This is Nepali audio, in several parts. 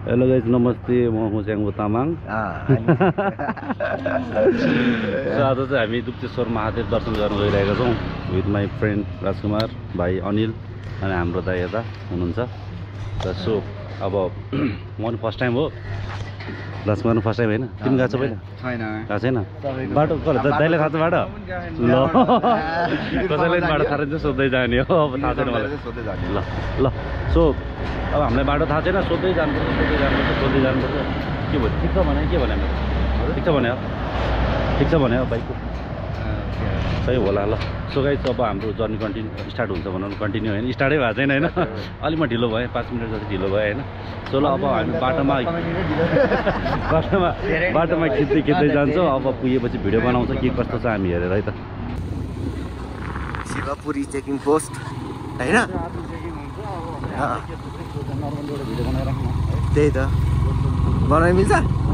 हेलो गाइस, नमस्ते। म हुँ च्याङ्बो तामाङ। आज चाहिँ हामी दुप्चेश्वर महादेव दर्शन गर्न गइरहेका छौँ विथ माई फ्रेन्ड राजकुमार भाइ अनिल अनि हाम्रो दाइ यता हुनुहुन्छ। सो अब म पनि फर्स्ट टाइम हो, राजकुमार पनि फर्स्ट टाइम होइन। तिमी गएको छ पहिला? गएको छैन। बाटो दाइले थाहा छ बाटो? ल कसैलाई बाटो थाहा रहेछ सोध्दै जाने हो। अब थाहा छैन मलाई। ल ल सो अब हामीलाई बाटो थाहा छैन, सोध्दै जानुपर्छ। के भयो? ठिक छ भने के भने? ठिक छ भने ठिक छ भने बाइकको सही होला। ल सो गाइस, अब हाम्रो जर्नी स्टार्ट हुन्छ भनौँ। कन्टिन्यू होइन, स्टार्टै भएको छैन होइन। अलिक म ढिलो भएँ, 5 मिनट जति ढिलो भएँ होइन। सो ल अब हामी बाटोमा खिच्दै जान्छौँ। अब पुगेपछि भिडियो बनाउँछ के कस्तो छ हामी हेरेर है त। शिवपुरी चेकिङ पोस्ट होइन, त्यही त बनाइ मिल्छ।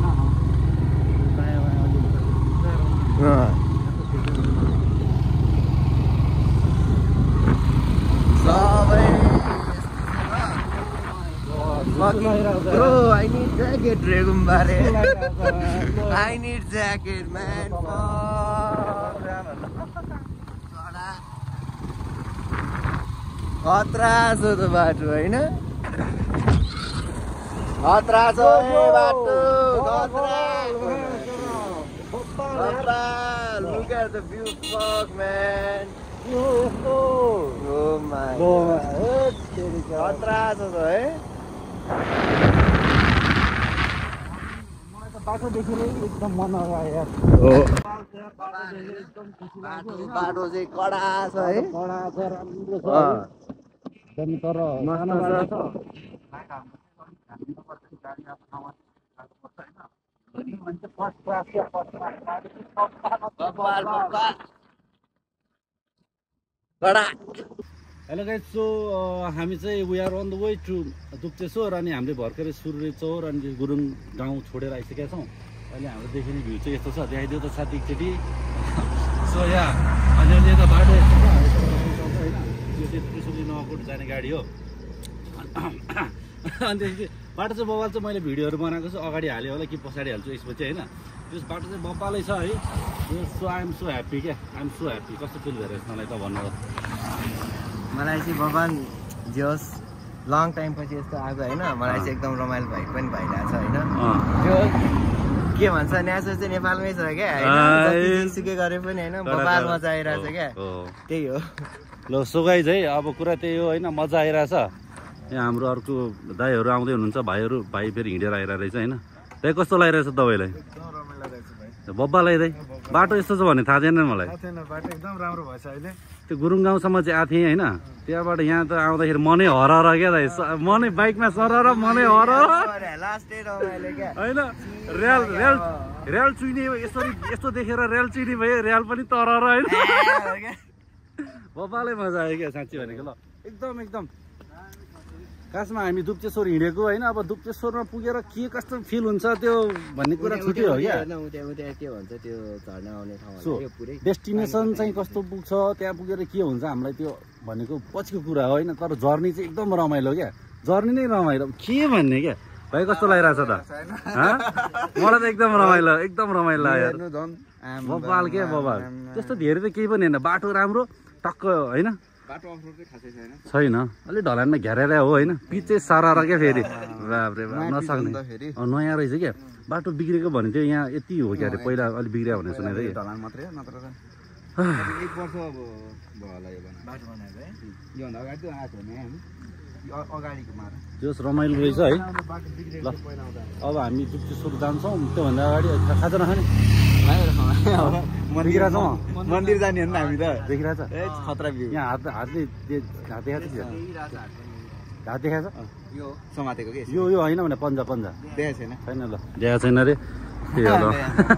Bro, I need jacket, Regumbare. I need jacket, man. खतरा छ त बाटो होइन, खतरा छ बाटो, खतरा। Look at the view, fuck man. Oh my god, खतरा छ त है। बाटो देखेर एकदम मन आयो यार। बाटो चाहिँ कडा छ है, कडा छ, राम्रो छ तर सानो बाटो छ। हेलो गाइस, सो हामी चाहिँ we are on the way to Dupcheshwar. अनि हामीले भर्खरै सुर्रे चौर अनि गुरुङ गाउँ छोडेर आइसकेका छौँ। अहिले हाम्रो देखिने भ्यू चाहिँ यस्तो छ, देखाइदियो त साथी एकचोटि। सो यहाँ अलिअलि यता बाटो यस्तो छ होइन, यो चाहिँ त्रिशुली nuwakot जाने गाडी हो। अनि त्यसपछि बाटो चाहिँ बबाल चाहिँ मैले भिडियोहरू बनाएको छु, अगाडि हाल्यो होला कि पछाडि हाल्छु यसपछि होइन। त्यस बाटो चाहिँ बब्बालै छ है। सो आइएम सो ह्याप्पी क्या, आइएम सो ह्याप्पी। कस्तो फिल भइरहेछ मलाई त भन्नु त। मलाई चाहिँ भगवान जोस् लङ टाइम पछि यस्तो आएको होइन। मलाई चाहिँ एकदम रमाइलो भएको पनि भइरहेको छ होइन। त्यो के भन्छ, न्यासो चाहिँ नेपालमै छ क्या होइन, सुके गरे पनि होइन, बबाल मजा आइरहेछ क्या, त्यही हो। ल सो गाइस है, अब कुरा त्यही हो होइन, मजा आइरहेछ। यहाँ हाम्रो अर्को दाइहरू आउँदै हुनुहुन्छ, भाइ फेरि हिँडेर आइरहेको रहेछ होइन। त्यही कस्तो लागिरहेछ तपाईँलाई? बब्बा लगाइदिए। बाटो यस्तो छ भने थाहा छैन मलाई। बाटो एकदम राम्रो भएछ अहिले। त्यो गुरुङ गाउँसम्म चाहिँ आएको थिएँ होइन, त्यहाँबाट यहाँ त आउँदाखेरि मनै हराएर क्या दाइ, मनै बाइकमा सरर मनै हराएर होइन। रेल चुइने यसरी यस्तो देखेर रेल चुइने भयो, रेल पनि तरर होइन। बब्बालाई मजा आयो क्या साँच्ची भनेको। ल एकदम खासमा हामी दुप्चेश्वर हिँडेको होइन। अब दुप्चेश्वरमा पुगेर के कस्तो फिल हुन्छ त्यो भन्ने कुरा छुट्टै हो क्या। के भन्छ त्यो झर्ना आउने ठाउँ, सो डेस्टिनेसन चाहिँ कस्तो पुग्छ, त्यहाँ पुगेर के हुन्छ हामीलाई त्यो भनेको पछिको कुरा हो होइन। तर जर्नी चाहिँ एकदम रमाइलो क्या, जर्नी नै रमाइलो। के भन्ने क्या भाइ, कस्तो लागिरहेछ त? मलाई त एकदम रमाइलो यार। बबाल क्या बबाल, त्यस्तो धेरै त केही पनि होइन। बाटो राम्रो टक्क होइन, बाटो अफरोड चाहिँ खासै छैन, अलिक ढलानमा घेरेर हो होइन। पिच चाहिँ सरार क्या फेरि, बाफ्रे बाफ नसक्ने नयाँ रहेछ क्या। बाटो बिग्रेको भने थियो यहाँ यति हो क्या अरे, पहिला अलिक बिग्रियो भने सुनेको थिएँ। ढलान मात्रै नत्र त 1 वर्ष अब भयो होला यो बाटो बनाएको है। योभन्दा अगाडि त आएको होइन हामी, अगाडिको मार जोस् रमाइलो रहेछ है। ल अब हामी दुप्चेश्वर जान्छौँ, त्योभन्दा अगाडि खाजा नखाने मन्दिर जाने हो नि हामी त। देखिरहेछ खतरा भ्यू। यहाँ हातले देखाएको छ, हात देखाएको छ यो समातेको के यो होइन भने पन्जा देखाएको छैन। छैन। ल देखाएको छैन अरे, त्यही हो।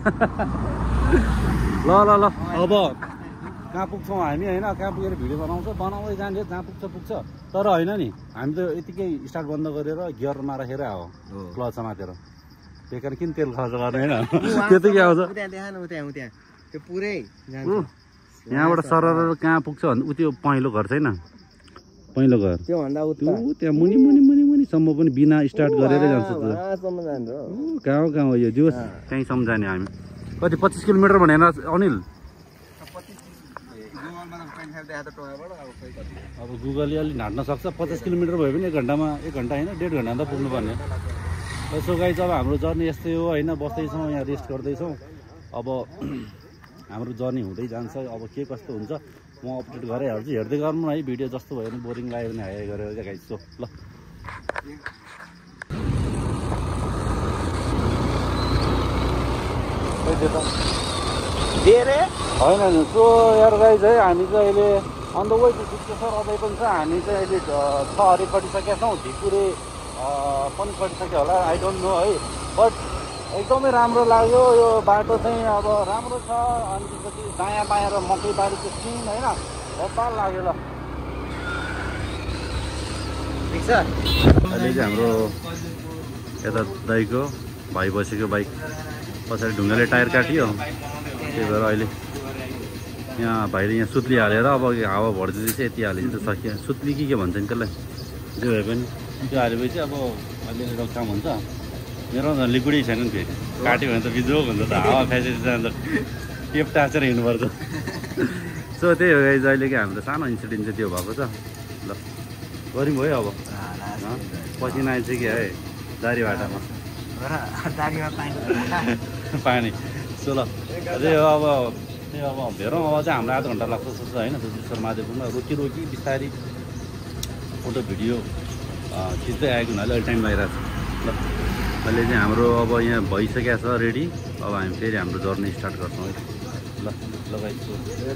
ल अब कहाँ पुग्छौँ हामी होइन, कहाँ पुगेर भिडियो बनाउँदै जान्छ, जहाँ पुग्छ। तर होइन नि, हामी त यतिकै स्टार्ट बन्द गरेर गियरमा राखेर आयो, क्लच समातेर। बेकार किन तेल खर्च गर्ने होइन, त्यतिकै आउँछ। त्यो पुरै यहाँबाट सरर कहाँ पुग्छ भने उ त्यो पहेँलो घर छैन, पहेँलो घर त्योभन्दा त्यहाँ मुनि कहाँनिसम्म पनि बिना स्टार्ट गरेरै जान्छ त वहाँसम्म जान्छ हो। कहाँ हो यो जोस त्यहीँसम्म जाने हामी कति 25 किलोमिटर भनेर अनिल अब गुगलले अलिक ढाँट्न सक्छ 50 किलोमिटर भयो भने 1 घन्टामा 1 घन्टा होइन 1.5 घन्टा त पुग्नुपर्ने यसो गाइज अब हाम्रो जर्नी यस्तै हो होइन बस्दैछौँ यहाँ रेस्ट गर्दैछौँ अब हाम्रो जर्नी हुँदै जान्छ अब के कस्तो हुन्छ म अपडेट गराइहाल्छु हेर्दै गर्नु है भिडियो जस्तो भयो भने बोरिङ लाग्यो भने हाई गरेर चाहिँ गाइज सो ल होइन सो यार गाइज है हामी चाहिँ अहिले on the way to Dupcheshwar अझै पनि छ हामी चाहिँ अहिले 6 हरि कटिसकेका छौँ ढिकुरे पनि कटिसक्यो होला आई डोन्ट नो है बट एकदमै राम्रो लाग्यो यो बाटो चाहिँ अब राम्रो छ अनि त्यसपछि दायाँ बायाँ र मकै बारीको सिन होइन नेपाल लाग्यो ल ठिक छ अहिले चाहिँ हाम्रो यता दाइको भाइ बसेको बाइक पछाडि ढुङ्गाले टायर काटियो त्यही भएर अहिले यहाँ भाइले यहाँ सुत्ली हालेर अब हावा भर्दै चाहिँ यति हालेपछि त सकियो सुत्ली के भन्छ नि त्यसलाई जे भए पनि त्यो हालेपछि अब अलिअलि रोकथाम हुन्छ मेरो लिक्विडै छैन नि फेरि काट्यो भने त बिजोग हुन्छ त हावा फ्यासेर जान्छ टेप टाँचेर हिँड्नुपर्छ सो त्यही हो गाइज अहिले हाम्रो सानो इन्सिडेन्ट चाहिँ त्यो भएको छ ल गऱ्यौँ भयो अब पसिना आइसक्यो है दारी बाटामा पानी सो ल अझै अब त्यही अब हेरौँ अब चाहिँ हाम्रो आधा घन्टा लाग्छ जस्तो होइन दुप्चेश्वर महादेवमा रोकी बिस्तारी फोटो भिडियो खिच्दै आएको हुनाले अहिले टाइम लागिरहेको छ ल अहिले चाहिँ हाम्रो अब यहाँ भइसकेको छ रेडी अब हामी फेरि हाम्रो जर्नी स्टार्ट गर्छौँ है ल लगाइछु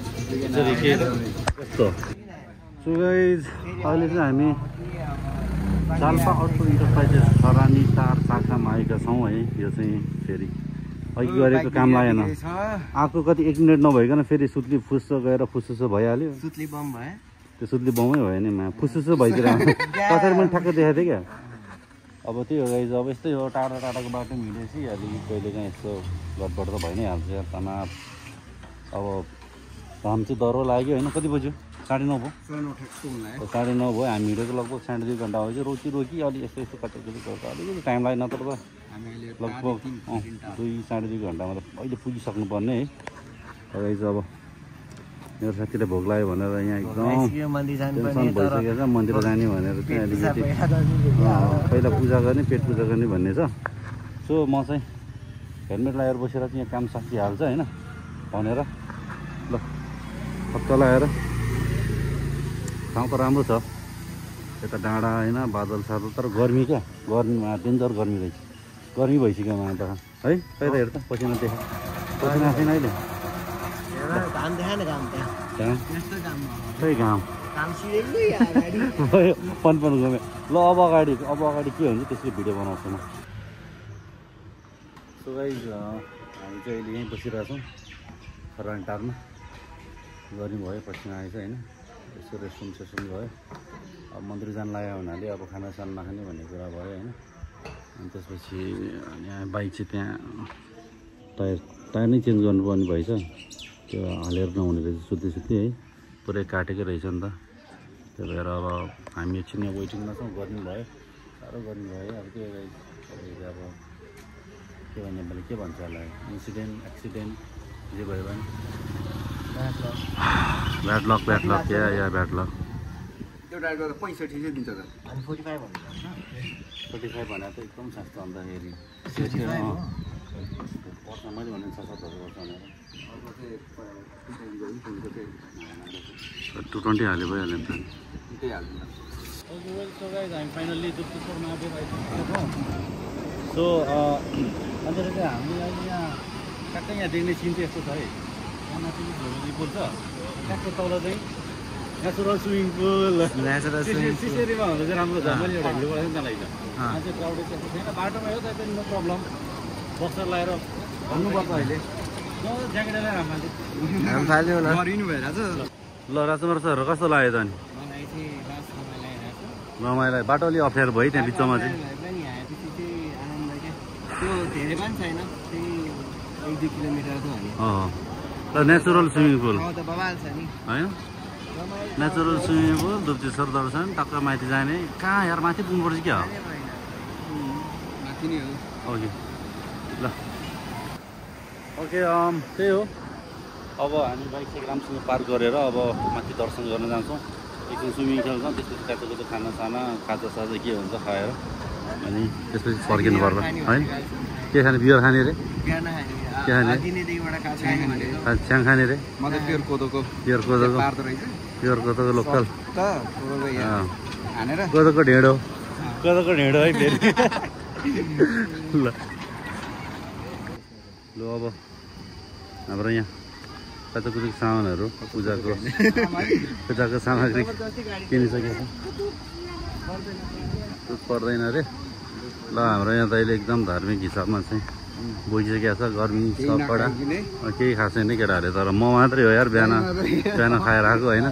कस्तो सो गाइज अहिले चाहिँ हामी जाल्पा अटो इन्टरप्राइजेस खरानी तार शाखामा आएका छौँ है यो चाहिँ फेरि अघि गरेको काम लागेन आएको कति 1 मिनट नभइकन फेरि सुत्ली फुस्सो गएर फुसुसो भइहाल्यो सुत्ली बम भयो त्यो सुत्ली बमै भयो नि फुसुसो भइदिएर पछाडि पनि ठ्याक्कै देखाएको थिएँ क्या अब त्यही हो गाइज अब यस्तै हो टाढा टाढाको बाटो हिँडेपछि अलिक कहिले काहीँ यस्तो गडबड त भइ नै हाल्छ तनाव अब घाम चाहिँ डह्रो लाग्यो होइन कति बज्यो 9:30 भयो 9:30 भयो हामी हिँडेको लगभग 2.5 घन्टा भयो रोकी अलि यस्तो कटकटी गर्दा अलिकति टाइम लाग्यो नत्र त लगभग 2-2.5 घन्टामा त अहिले पुगिसक्नु पर्ने है गाइज अब मेरो साथीले भोक लाग्यो भनेर यहाँ एकदम टेन्सन भइसकेको छ मन्दिर जाने भनेर चाहिँ अलिकति पहिला पूजा गर्ने पेट पूजा गर्ने भन्ने छ सो म चाहिँ हेलमेट लगाएर बसेर चाहिँ यहाँ काम सकिहाल्छ होइन भनेर ल हप्ता लगाएर ठाउँ त राम्रो छ यता डाँडा होइन बादल सादल तर गर्मी क्या गर्मीमा डेन्जर गर्मी रहेछ गर्मी भइसक्यो मलाई त है पहिला हेर त पसिना देखा पसिना छैन अहिले घाम पन घुम्यो ल अब अगाडि के हुन्छ त्यसले भिडियो बनाउँछु म सो गाइज हामी चाहिँ अहिले यहीँ बसिरहेछौँ खरानी टारमा गर्मी भयो पसिना आएछ होइन यसो रेस्टरुम सेसरुम भयो अब मन्दिर जान लाग्यो हुनाले अब खानासाना नखाने भन्ने कुरा भयो होइन अनि त्यसपछि यहाँ बाइक चाहिँ त्यहाँ टायर नै चेन्ज गर्नुपर्ने भएछ त्यो हालेर नहुने रहेछ सुत्ती है पुरै काटेकै रहेछ नि त त्यही भएर अब हामी एकछिन यहाँ वेटिङमा छौँ गर्मी भयो साह्रो गर्मी भयो अब के अब के भन्ने मैले के भन्छ होला इन्सिडेन्ट एक्सिडेन्ट जे भयो भने ब्याड लक या ब्याड लक त्यो ड्राइभर 65 चाहिँ दिन्छ त अनि 45 भन्नु 45 भने त एकदम सस्तो अन्तखेरि पर्छ मैले भने 6-7 हजार पर्छ भनेर 220 हाल्यो भइहाल्यो नि त त्यही हाल्नु हामी फाइनल्ली दुप्चेश्वर महादेव आइपुगेको छौँ सो अन्त चाहिँ हामी अहिले यहाँ ट्याक्कै यहाँ देख्ने सिन चाहिँ यस्तो छ है यहाँ माथि पुल छ ट्याक्कै तल चाहिँ नेचुरल स्विमिङ पुल त्यसरीमा हुँदा चाहिँ राम्रो छ मैले एउटा भिडियो बनाएको त्यहाँ लाग्छ यहाँ चाहिँ क्राउडेड त्यस्तो छैन बाटोमा हो त्यहाँ नो प्रब्लम बक्सर लगाएर भन्नुपर्छ अहिले ज्याकेट लगाएर ल राजकुमार सर कस्तो लाग्यो त अनि रमाइलो बाटो अलिक अप्ठ्यारो भयो त्यहाँ बिचमा चाहिँ ल नेचुरल स्विमिङ पुल होइन नेचुरल स्विमिङ पुल दुप्चेश्वर दर्शन टक्क माथि जाने कहाँ यार माथि पुग्नुपर्छ क्या हो माथि नै हो ओके ल ओके त्यही हो अब हामी बाइक साइक राम्रोसँग पार्क गरेर अब माथि दर्शन गर्न जान्छौँ एकछिन स्विमिङ खेल्छौँ त्यसपछि काचो खानासाना खाजासाजा के हुन्छ खाएर अनि त्यसपछि फर्किनु पर्ला होइन के खाने बियर खाने रे के खाने च्याङ खाने रे प्योर कोदोको लोकल हानेर कोदोको ढेँडो है फेरि ल अब हाम्रो यहाँ कताकति सामानहरू पूजाको सामग्री किनिसकेको छ पर्दैन अरे ल हाम्रो यहाँ त अहिले एकदम धार्मिक हिसाबमा चाहिँ बुझिसकेको छ गर्मी छ कडा केही खास छैन केटाहरूले तर म मात्रै हो यार बिहान खाएर आएको होइन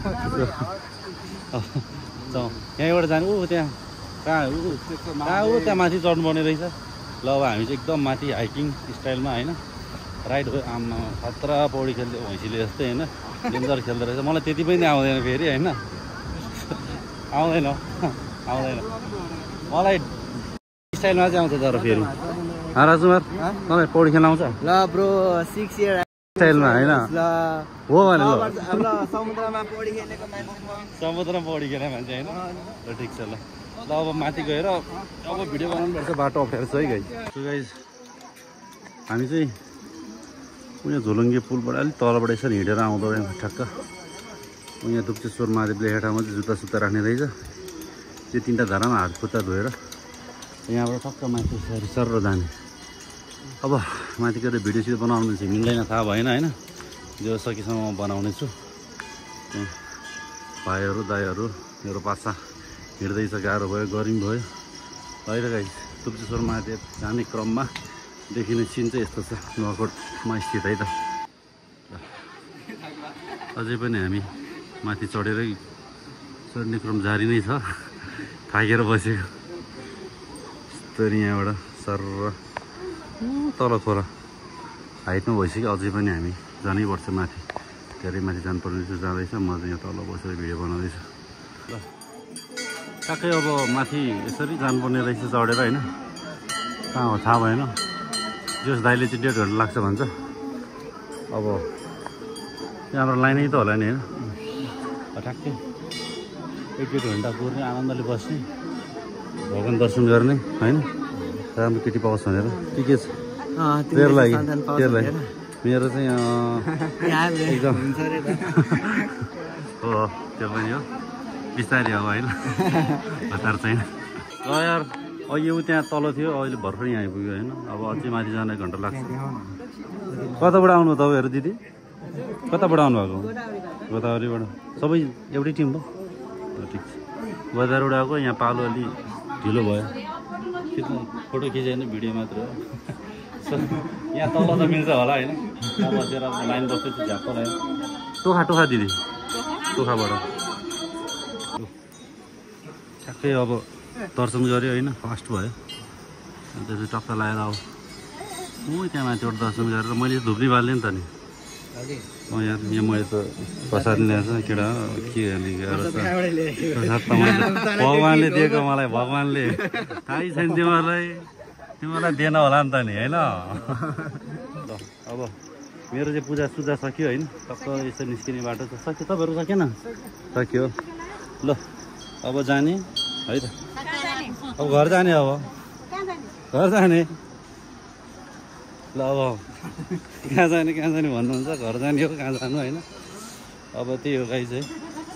यहीँबाट जाने त्यहाँ कहाँ त्यहाँ माथि चढ्नुपर्ने रहेछ ल अब हामी चाहिँ एकदम माथि हाइकिङ स्टाइलमा होइन राइड हो आमा खतरा पौडी खेल्दै भैँसीले जस्तै होइन डेन्जर खेल्दो रहेछ मलाई त्यति पनि आउँदैन फेरि होइन आउँदैन मलाई स्टाइलमा चाहिँ आउँछ तर फेरि राजकुमार तपाईँ पौडी खेल्न आउँछ ल ब्रो 6 इयर स्टाइलमा होइन हो भने समुद्रमा पौडी खेलेको मान्छे होइन ल ठिक छ ल अब माथि गएर अब भिडियो बनाउनुपर्छ बाटो अप्ठ्यारो छ है गाइस हामी चाहिँ उयो झोलुङ्गे पुलबाट अलिक तलबाट यसरी हिँडेर आउँदो रहेछ ठ्याक्क यहाँ दुप्चेश्वर महादेव लेखेको ठाउँमा चाहिँ जुत्ता सुत्ता राख्ने रहेछ त्यो 3टा धारामा हात खुट्टा धोएर यहाँबाट टक्क माथि सर जाने अब माथि गएर भिडियो सिडियो बनाउनु चाहिँ मिल्दैन थाहा भएन होइन जो सकेसम्म म बनाउने छु त्यहाँ भाइहरू दाइहरू मेरो पासा हिँड्दैछ गाह्रो भयो गर्मी भयो अहिले गाइस दुप्चेश्वर महादेव जाने क्रममा देखिने सिन चाहिँ यस्तो छ nuwakotमा स्थित है त अझै पनि हामी माथि चढेरै चढ्ने क्रम जारी नै छ थाकेर बसेको यस्तरी यहाँबाट सर तल खोला हाइटमा भइसक्यो अझै पनि हामी जानैपर्छ माथि धेरै माथि जानुपर्ने चाहिँ जाँदैछ म चाहिँ यहाँ तल बसेर भिडियो बनाउँदैछु ल ट्याक्कै अब माथि यसरी जानुपर्ने रहेछ चढेर होइन कहाँ हो थाहा भएन जस दाइले चाहिँ 1.5 घन्टा लाग्छ भन्छ अब त्यहाँबाट लाइनै त होला नि होइन ठ्याक्कै 1.5 घन्टा कुर्ने आनन्दले बस्ने भगवान दर्शन गर्ने होइन राम्रो केटी पाओस् भनेर के छ तेरो लागि मेरो चाहिँ एकदम हो त्यो पनि हो बिस्तारै हो होइन हतार छैन ल यार अघि ऊ त्यहाँ तल थियो अहिले भर्खर यहाँ आइपुग्यो होइन अब अझै माथि जान 1 घन्टा लाग्छ कताबाट आउनु तपाईँहरू दिदी कताबाट आउनुभएको गोदावरीबाट सबै एउटै टिम भयो ठिक छ गोदावरीबाट आएको यहाँ पालो अलि ढिलो भयो फोटो खिचेन भिडियो मात्र हो यहाँ तल त मिल्छ होला होइन यहाँ बसेर लाइन बस्दैछु झ्याप्पो लाग्यो टोखा दिदी टोखाबाट ठ्याक्कै अब दर्शन गऱ्यो होइन फास्ट भयो त्यसपछि टक्क लगाएर अब त्यहाँ माथिबाट दर्शन गरेर मैले धुप्री बाल्ने नि त नि यहाँ मैले त प्रसाद ल्याएको केटा के भगवान्ले दिएको मलाई भगवान्ले थाहै छैन तिमीलाई दिएन होला नि त नि होइन ल अब मेरो चाहिँ पूजा सक्यो होइन टक्क यसो निस्किने बाटो त सक्यो तपाईँहरू सकेन सक्यो ल अब जाने है त अब घर जाने अब घर जाने ल अब कहाँ जाने भन्नुहुन्छ घर जाने हो कहाँ जानु होइन अब त्यही हो गाई चाहिँ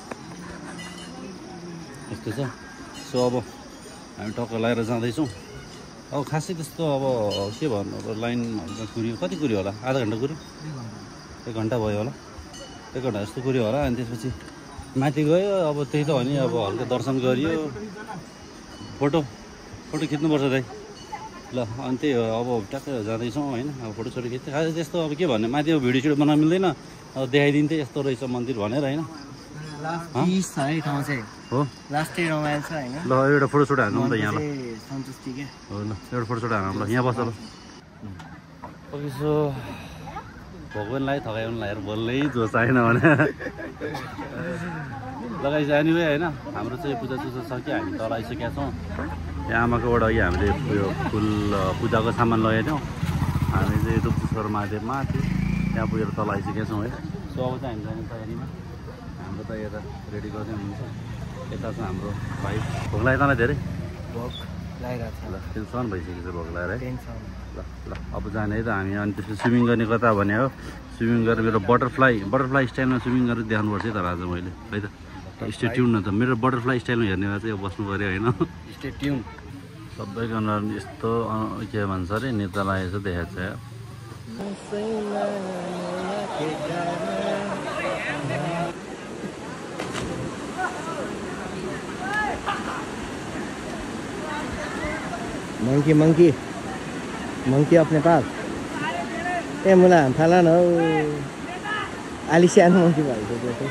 यस्तो छ सो अब हामी टक्क लगाएर जाँदैछौँ अब खासै त्यस्तो अब के भन्नु अब लाइनमा कुरियो कति कुरियो होला आधा घन्टा कुरियो 1 घन्टा भयो होला 1 घन्टा जस्तो कुरियो होला अनि त्यसपछि माथि गयो अब त्यही त हो नि अब हल्का दर्शन गरियो फोटो खिच्नुपर्छ दाइ ल अनि त्यही हो अब ट्याक्क जाँदैछौँ होइन अब फोटो खिच्दै खासै त्यस्तो अब के भन्ने माथि अब भिडियो बनाउन मिल्दैन अब देखाइदिन्थेँ यस्तो रहेछ मन्दिर भनेर होइन हो लास्टै रमाइलो छ होइन ल एउटा फोटोसुट हान्नु त यहाँ ल सन्तुष्टि के हो ल एउटा फोटोसुट हान्नु ल यहाँ बस ल ओके सो भगवानलाई थकाउनु लागेर बोल्नै जोस आएन भने लगाइसक्यो एनिवे होइन हाम्रो चाहिँ पूजासुजा सक्यो हामी तल आइसकेका छौँ यहाँ आमाकोबाट अघि हामीले उयो फुल पूजाको सामान लगेको थियौँ हामी चाहिँ दुप्चेश्वर महादेवमा थियो त्यहाँ पुगेर तल आइसकेका छौँ है सो अब चाहिँ हामी जाने तयारीमा हाम्रो त यता रेडी गर्दै हुनुहुन्छ यता चाहिँ हाम्रो भाइ भोक लाग्यो तँलाई धेरै भोक लागिरहेको छ ल टेन्सन भइसकेको छ भोक लागेर है टेन्सन ल ल अब जाने है त हामी अनि त्यसपछि स्विमिङ गर्ने कता भने हो स्विमिङ गरेर मेरो बटरफ्लाई स्टाइलमा स्विमिङ गरेर देखाउनुपर्छ है तर आज मैले है त स्टे ट्युन न त मेरो बटरफ्लाई स्टाइलमा हेर्ने भए चाहिँ बस्नु पऱ्यो होइन स्टे ट्युन सबैको अनुहार यस्तो के भन्छ अरे नेता लागेको छ देखाएको छ मंकी अपने पास ए मुला थाला न आलिसियान मंकी भएको थियो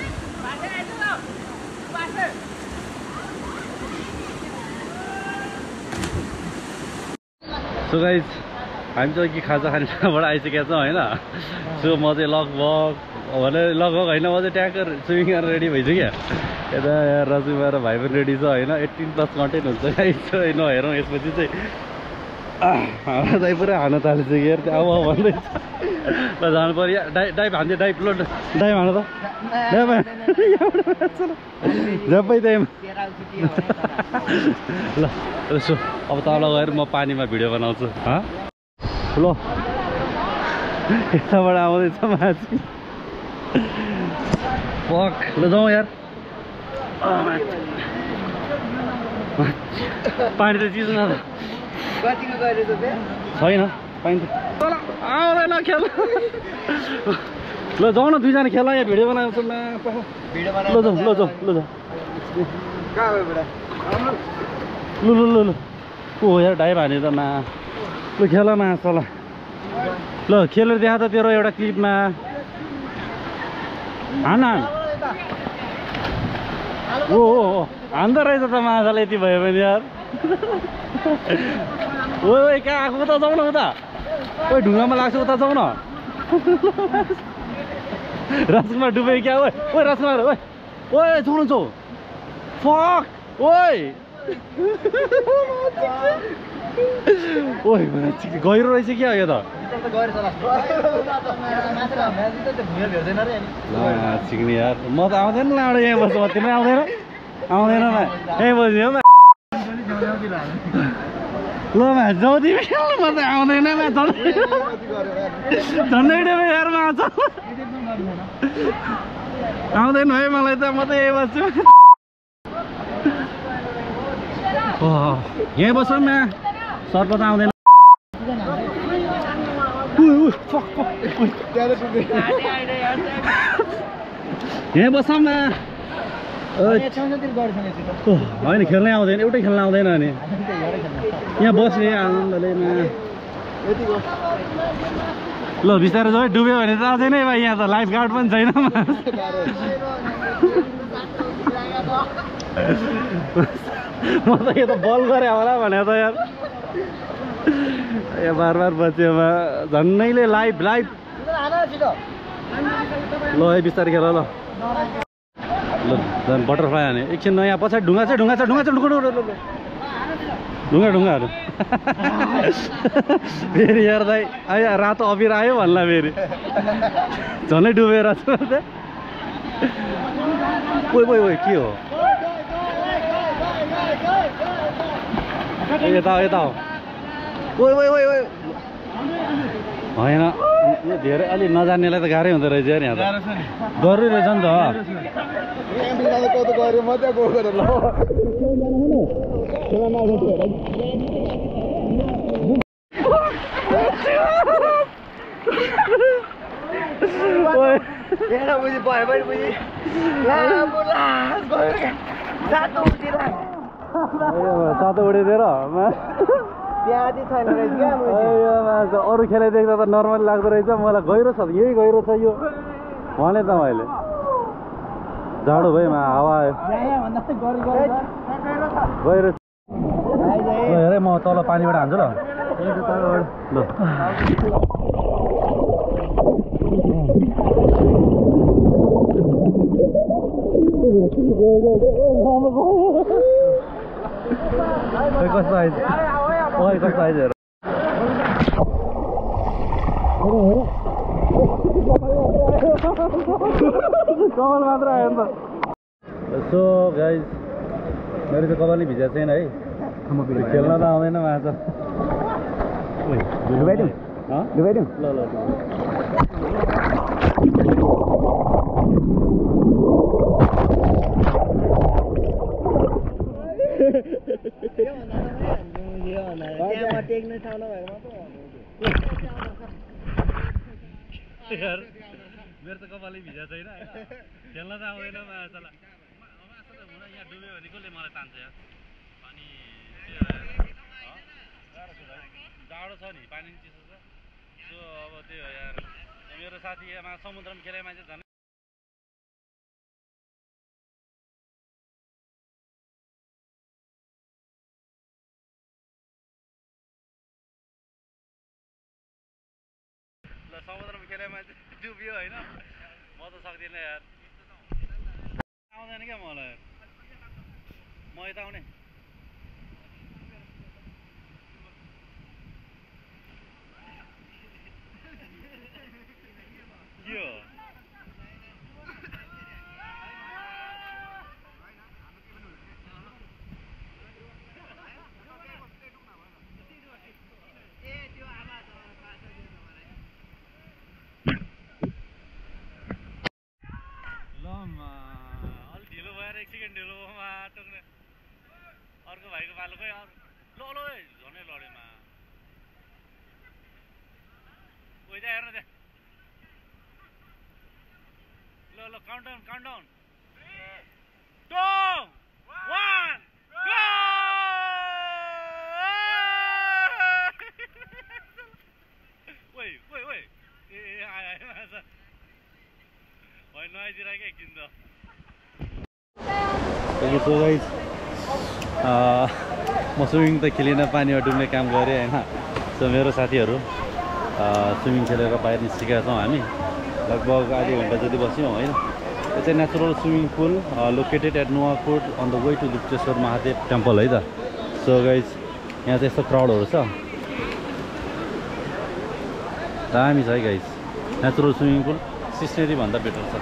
सो गाइज हामी चाहिँ कि खाजा खानेबाट आइसकेका छौँ होइन सो म चाहिँ लगभग होइन म चाहिँ ट्याक्कर स्विमिङ गरेर रेडी भइसक्यो क्या यता यहाँ रजुमा र भाइ पनि रेडी छ होइन 18+ कन्टेन्ट हुन्छ गाइज नहेरौँ यसपछि चाहिँ हाम्रो दाइ पुरा हान्न थालिसक्यो यार अब भन्दैछ ल जानु पऱ्यो डाइभ हान्थ्यो डाइभ ल डाइभ हान त झप्पै त्यही ल यसो अब तल गएर म पानीमा भिडियो बनाउँछु ल यताबाट आउँदैछ माथि पक ल जाउँ यार पानी त चिसो न छैन पानी त आउँदैन खेल ल जाउँ न दुईजना खेल यहाँ भिडियो बनाउँछ ल को हो यार डाइभ हाने त मा ल खेल मा चल ल खेलेर देखा त तेरो एउटा क्लिपमा हान ओ हान्दो रहेछ त माछाले यति भयो भने यार ओ कहाँ आएको उता जाउँ न उता ओ ढुङ्गामा लाग्छ उता जाउँ न राजकुमार डुबे क्या ओ राजकुमार ओ जाउँ न फक ओइ ओइ गहिरो रहेछ क्या यो त सिक्ने यार म त आउँदैन लाडो यहाँ बस्छु तिमीलाई आउँदैन यहीँ बस्ने हो ल जाउँ तिमी म त आउँदैन झन्डै डुबे यार माछा आउँदैन है मलाई त म त यहीँ बस्छु यहीँ बस्छौँ न सर्प त आउँदैन यहीँ बस्छौँ न होइन खेल्नै आउँदैन एउटै खेल्न आउँदैन अनि यहाँ बस्ने आनन्दले ल बिस्तारै जाऊ डुब्यो भने त अझै नै भाइ यहाँ त लाइफ गार्ड पनि छैन म त यो त बल गरे होला भने त यार यहाँ बार बच्योमा झन्नैले लाइभ ल है बिस्तारै खेल ल झन् बटरफ्लाई हाने एकछिन नयाँ पछाडि ढुङ्गाहरू फेरि यार दाइ आयो रातो अबिर आयो भन्ला फेरि झनै डुबेर ओइ के हो यता हो ओइ होइन यो धेरै अलि नजान्नेलाई त गाह्रै हुँदो रहेछ यार यहाँ त डरै रहेछ नि सातो उडेर अरू खेला देख्दा त नर्मल लाग्दो रहेछ मलाई गहिरो छ यही गहिरो छ यो भने त मैले जाडो भएमा हावा आयो गहिरो हेरे म तल पानीबाट हान्छु ल कस्तो आइज कस्तो आइज हेर कपाल मात्र आयो नि त सो गाइज मेरो चाहिँ कपालै भिजेको छैन है खेल्न त आउँदैन माछा डुबाइदिउँ डुबाइदिउँ ल ल मेरो त कपालै भिजेको छैन होइन खेल्न त आउँदैन माछालाई यहाँ डुब्यो भने कसले मलाई तान्छ यार अनि जाडो छ नि पानी चिसो छ सो अब त्यो यार मेरो साथी समुद्रमा खेले मान्छे झन् ल समुद्रमा खेले मान्छे डुब्यो होइन म त सक्दिनँ यार आउँदैन क्या मलाई म यता आउने के हो अलिक ढिलो भएर एक सेकेन्ड ढिलोमा टोक्ने अर्को भाइको पालो खै ल ल झनै लडेमा उही त्यहाँ हेर्नु त्यहाँ ल ल काउन्टाउन 2 1 गो ओइ ओइ ओइ ए आयो आयो होइन नआइदिरहेको एकदिन त सो गाइज म स्विमिङ त खेलिनँ पानीमा डुब्ने काम गरेँ होइन सो मेरो साथीहरू स्विमिङ खेलेर बाहिर निस्केका छौँ हामी लगभग आधी घन्टा जति बस्यौँ होइन यो चाहिँ natural swimming pool located at Nuwakot on the way to Dupcheshwar Mahadev temple है त सो गाइज यहाँ चाहिँ यस्तो क्राउडहरू छ दामी छ है guys natural swimming pool Sisneri भन्दा बेटर छ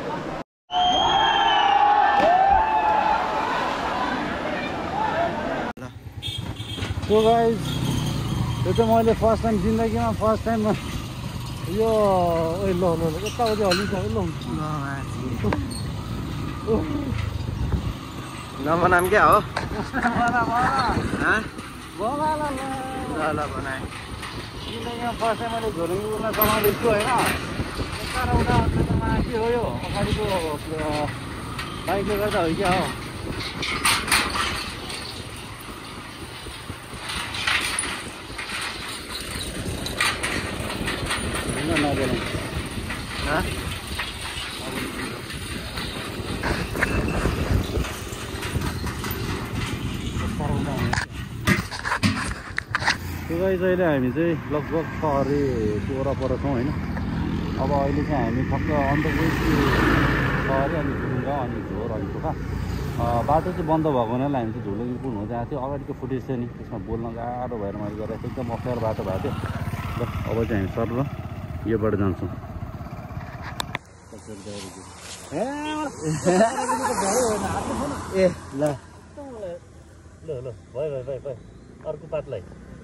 सो गाइज यो चाहिँ मैले फर्स्ट टाइम जिन्दगीमा फर्स्ट टाइममा यो ओइ ल ल यताउति हल्लिन्छ नम्बर नाम क्या हो बनाएँ जिन्दगीमा फर्स्ट टाइम मैले झोलुङ उड्न समाउँदैछु होइन उता के हो यो अगाडिको बाइकले गर्दा हो क्या हो अहिले हामी चाहिँ लगभग सहरीको वरपर छौँ होइन अब अहिले चाहिँ हामी ठक्क अन्तर्वेशी सहरी अनि झुलुङ्गा अनि झोर अनि टोका बाटो चाहिँ बन्द भएको हुनाले हामी चाहिँ झुलुङ्गी पुल हुँदै आएको थियो अगाडिको फुटेज थियो नि त्यसमा बोल्न गाह्रो भएर मैले गरेको थिएँ एकदम अप्ठ्यारो बाटो भएको थियो ल अब चाहिँ हामी सर योबाट जान्छौँ ए ल ल ल भयो भयो भयो भयो अर्को पातलाई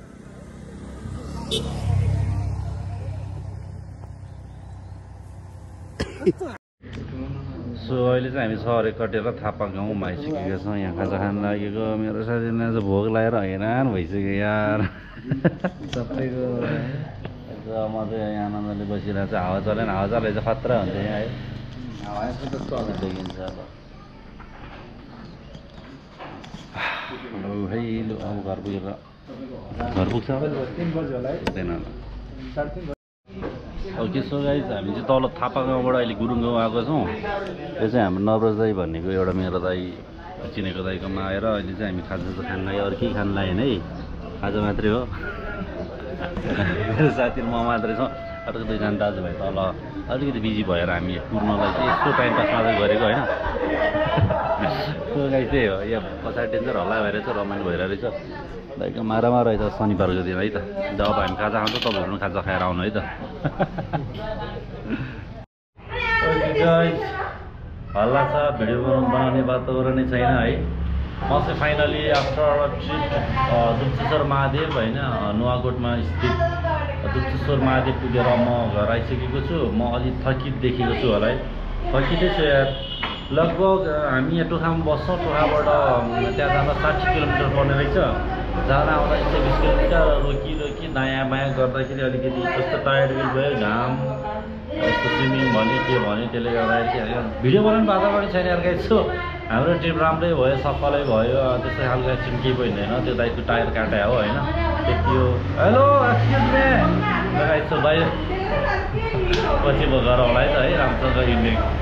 सो अहिले चाहिँ हामी सहरै कटेर थापा गाउँमा आइसकेका छौँ यहाँ खाजा खान लागेको मेरो साथीले आज भोग लगाएर हैरान भइसक्यो यार सबैको म चाहिँ यहाँ आनन्दले बसिरहेको छ हावा चलेन हावा चले चाहिँ खतरा हुन्छ यहाँ है देखिन्छ अब है लु अब घर पुगेर घर पुग्छ पुग्दैन ओके सो गाइज हामी चाहिँ तल थापा गाउँबाट अहिले गुरुङ गाउँ आएको छौँ यो चाहिँ हाम्रो नवराज दाई भन्नेको एउटा मेरो दाई चिनेको दाईकोमा आएर अहिले चाहिँ हामी खाजा त खान लाग्यो अरू केही खान लागेन है खाजा मात्रै हो मेरो साथीहरू म मात्रै छौँ अर्को दुईजना दाजुभाइ तल अलिकति बिजी भएर हामी कुर्नलाई चाहिँ यस्तो टाइम पास मात्रै गरेको होइन त्यो गाई चाहिँ हो यहाँ पछाडि डेन्जर हल्ला भएर चाहिँ रमाइलो भइरहेको रहेछ लाइक मारामा रहेछ शनिबारको दिन है त जब हामी खाजा खान्छौँ तपाईँहरू पनि खाजा खाएर आउनु है त हल्ला छ भिडियो बनाउने वातावरण नै छैन है म चाहिँ finally after trip Dupcheshwar Mahadev होइन नुवाकोटमा स्थित दुप्चेश्वर महादेव पुगेर म घर आइसकेको छु म अलिक थकित देखेको छु होला है थकितै छु यार लगभग हामी यहाँ टोखामा बस्छौँ टोखाबाट त्यहाँ जाँदा 60 किलोमिटर पर्ने रहेछ जान आउँदा 120 किलोमिटर रोकी दायाँ बायाँ गर्दाखेरि अलिकति कस्तो टायर्ड फिल भयो घाम यस्तो स्विमिङ भन्यो के भन्यो त्यसले गर्दाखेरि भिडियो बनाउने वातावरण छैन यार गाइस सो हाम्रो ट्रिप राम्रै भयो सफलै भयो त्यस्तो खालको एक्सिडेन्ट केही पनि होइन त्यो दाइको टायर काट्या हो होइन त्यति हो hello excuse me guys so बाहिर पछि म घर आउला है त है राम्रोसँग इन्डिया